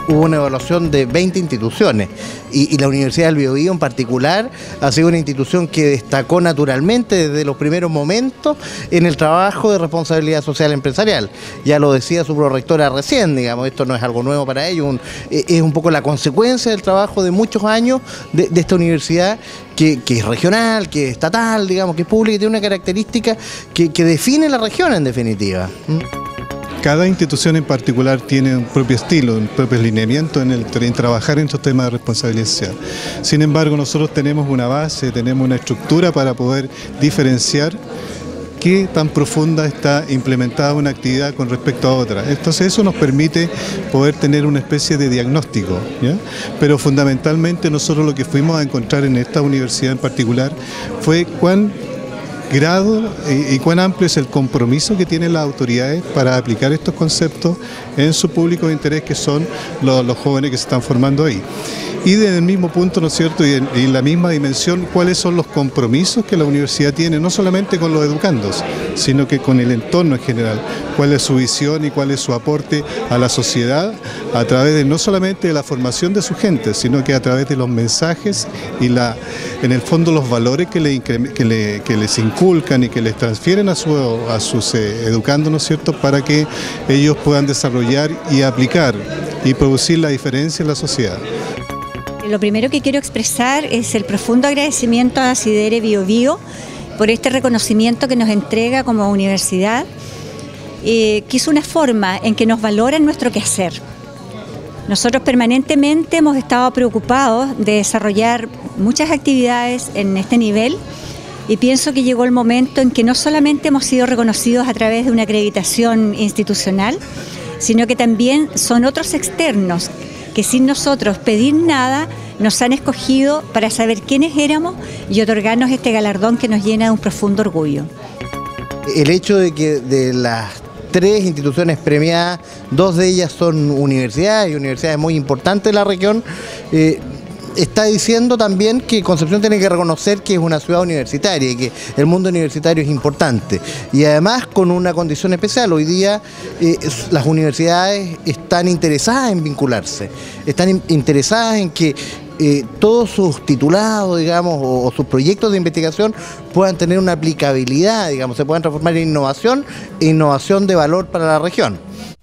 hubo una evaluación de 20 instituciones y la Universidad del Biobío en particular ha sido una institución que destacó naturalmente desde los primeros momentos en el trabajo de responsabilidad social empresarial. Ya lo decía su prorectora recién, digamos, esto no es algo nuevo para ellos, es un poco la consecuencia del trabajo de muchos años de esta universidad que es regional, que es estatal, digamos, que es pública y tiene una característica que define la región en definitiva. Cada institución en particular tiene un propio estilo, un propio lineamiento en trabajar en estos temas de responsabilidad social. Sin embargo, nosotros tenemos una base, tenemos una estructura para poder diferenciar qué tan profunda está implementada una actividad con respecto a otra. Entonces eso nos permite poder tener una especie de diagnóstico, ¿ya? Pero fundamentalmente nosotros lo que fuimos a encontrar en esta universidad en particular fue cuán grado y cuán amplio es el compromiso que tienen las autoridades para aplicar estos conceptos en su público de interés, que son los jóvenes que se están formando ahí. Y desde el mismo punto, ¿no es cierto?, y en la misma dimensión, cuáles son los compromisos que la universidad tiene, no solamente con los educandos, sino que con el entorno en general, cuál es su visión y cuál es su aporte a la sociedad a través de no solamente de la formación de su gente, sino que a través de los mensajes y en el fondo los valores que les inculcan y que les transfieren a sus educandos, ¿no es cierto?, para que ellos puedan desarrollar y aplicar y producir la diferencia en la sociedad. Lo primero que quiero expresar es el profundo agradecimiento a Sidere Biobío por este reconocimiento que nos entrega como universidad, que es una forma en que nos valoran nuestro quehacer. Nosotros permanentemente hemos estado preocupados de desarrollar muchas actividades en este nivel y pienso que llegó el momento en que no solamente hemos sido reconocidos a través de una acreditación institucional, sino que también son otros externos que sin nosotros pedir nada nos han escogido para saber quiénes éramos y otorgarnos este galardón que nos llena de un profundo orgullo. El hecho de que de las 3 instituciones premiadas, 2 de ellas son universidades y universidades muy importantes de la región, está diciendo también que Concepción tiene que reconocer que es una ciudad universitaria y que el mundo universitario es importante. Y además con una condición especial, hoy día las universidades están interesadas en vincularse, están interesadas en que todos sus titulados, digamos, o sus proyectos de investigación puedan tener una aplicabilidad, digamos, se puedan transformar en innovación e innovación de valor para la región.